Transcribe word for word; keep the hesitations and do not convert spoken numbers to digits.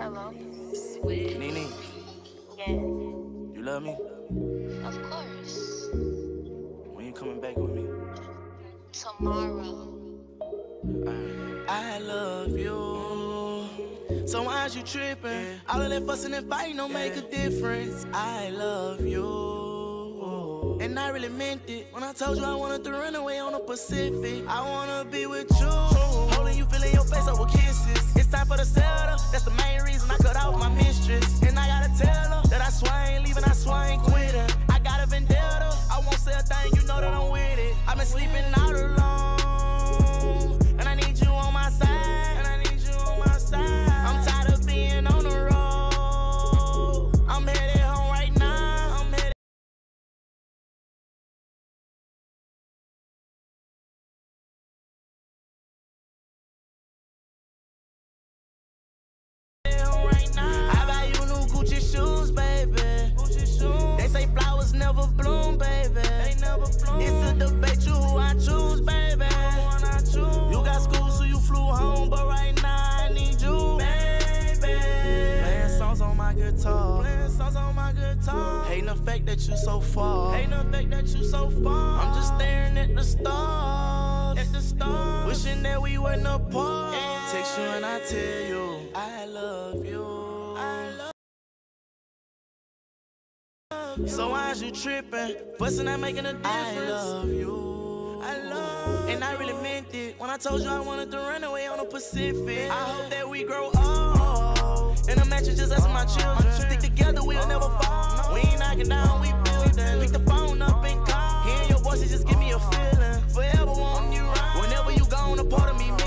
Hello? Sweet. Nene. Yeah. You love me? Of course. When you coming back with me? Tomorrow. Right. I love you. So why's you tripping? Yeah. All of that fussing and fighting don't yeah. make a difference. I love you. And I really meant it when I told you I wanted to run away on the Pacific. I wanna be with you, holding you, feeling your face up with kisses. It's time for the setup. That's the main reason I cut out my mistress. And I gotta tell her that I swear I ain't leaving, I swear I ain't quitting. I got a vendetta, I won't say a thing, you know that I'm with it. I've been sleeping out alone, and I need you on my side, and I need you on my side. I'm tired of being on the road. I'm headed home right now. I'm headed home right now. I buy you new Gucci shoes, baby. Gucci shoes. They say flowers never bloom, baby. They never bloom. It's a debate, you who I choose, baby. I choose. You got school, so you flew home, but right now I need you, baby. Playing songs on my guitar. Playing songs on my guitar. Hating the fact that you so far. Hating the fact that you so far. I'm just staring at the stars. At the stars. Wishing that we weren't apart. Yeah. Text you and I tell you I love you. I love you. So why's you tripping? Fussing not making a difference. I love you. I love you. And I really meant it when I told you I wanted to run away on the Pacific. I hope that we grow old and the match is just us and my children. Stick together, we'll never fall. We ain't knocking down, we building. Pick the phone up and call. Hearing your voice, it just give me a feeling. Forever wanting you right. Whenever you gone, a part of me